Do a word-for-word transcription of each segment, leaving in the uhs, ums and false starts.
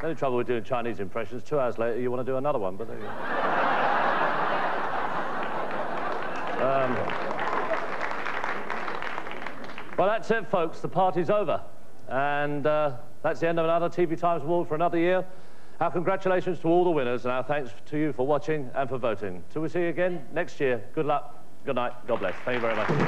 The only trouble with doing Chinese impressions, two hours later you want to do another one, but there you go. um, well, that's it, folks. The party's over. And uh, that's the end of another T V Times Award for another year. Our congratulations to all the winners, and our thanks to you for watching and for voting. Till we see you again next year, good luck, good night, God bless. Thank you very much.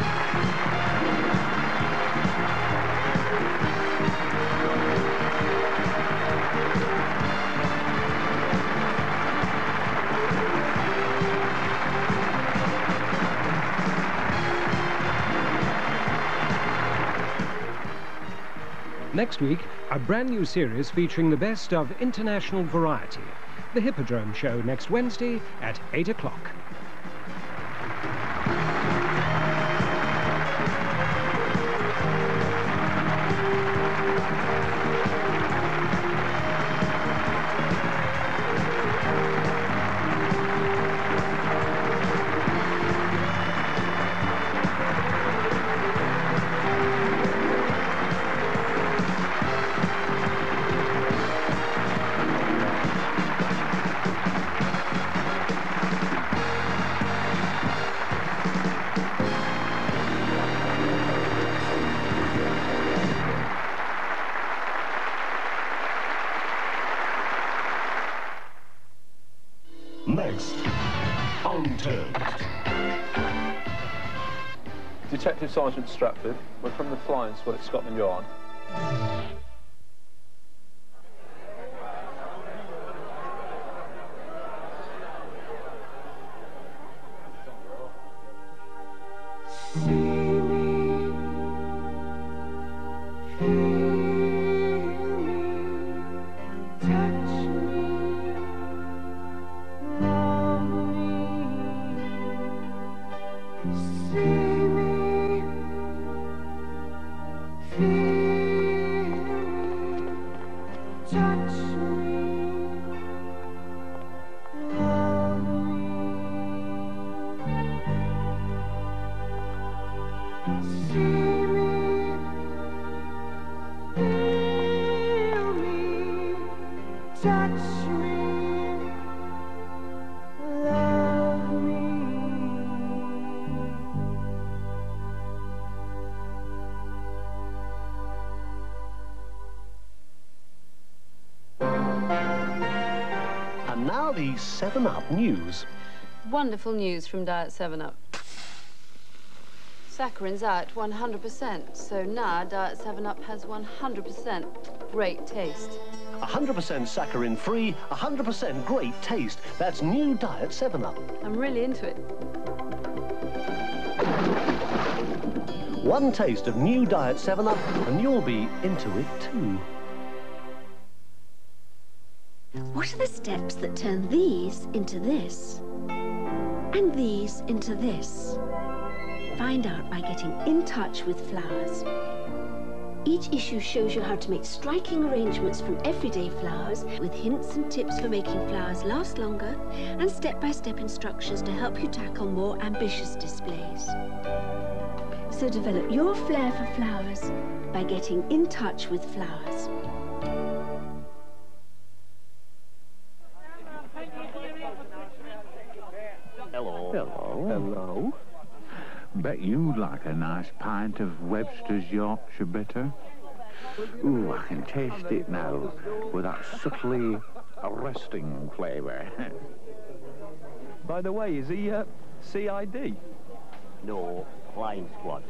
Next week, a brand new series featuring the best of international variety. The Hippodrome Show next Wednesday at eight o'clock. Next, on terms. Detective Sergeant Stratford, we're from the Flying Squad at Scotland Yard. And now the seven up news. Wonderful news from Diet seven up. Saccharin's out one hundred percent, so now Diet seven up has one hundred percent great taste. one hundred percent saccharin free, one hundred percent great taste. That's new Diet seven up. I'm really into it. One taste of new Diet seven up and you'll be into it too. What are the steps that turn these into this? And these into this? Find out by getting in touch with flowers. Each issue shows you how to make striking arrangements from everyday flowers with hints and tips for making flowers last longer and step-by-step instructions to help you tackle more ambitious displays. So develop your flair for flowers by getting in touch with flowers. Hello. Hello. Hello. Bet you'd like a nice pint of Webster's Yorkshire Bitter. Ooh, I can taste it now, with that subtly arresting flavour. By the way, is he uh, C I D? No, Flying Squad.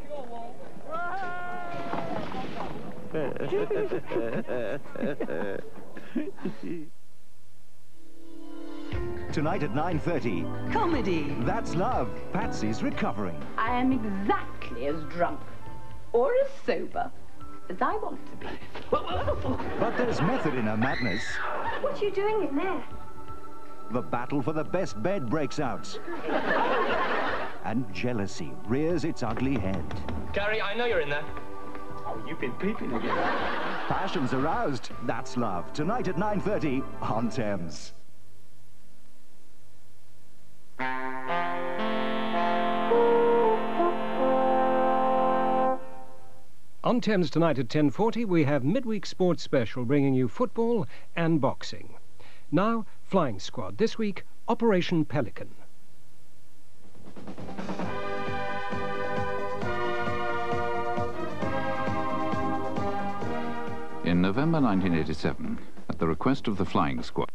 Tonight at nine thirty. Comedy. That's Love. Patsy's recovering. I am exactly as drunk or as sober as I want to be. But there's method in her madness. What are you doing in there? The battle for the best bed breaks out. And jealousy rears its ugly head. Gary, I know you're in there. Oh, you've been peeping again. Passions aroused. That's Love. Tonight at nine thirty on Thames. On Thames tonight at ten forty, we have Midweek Sports Special bringing you football and boxing. Now, Flying Squad. This week, Operation Pelican. In November nineteen eighty-seven, at the request of the Flying Squad,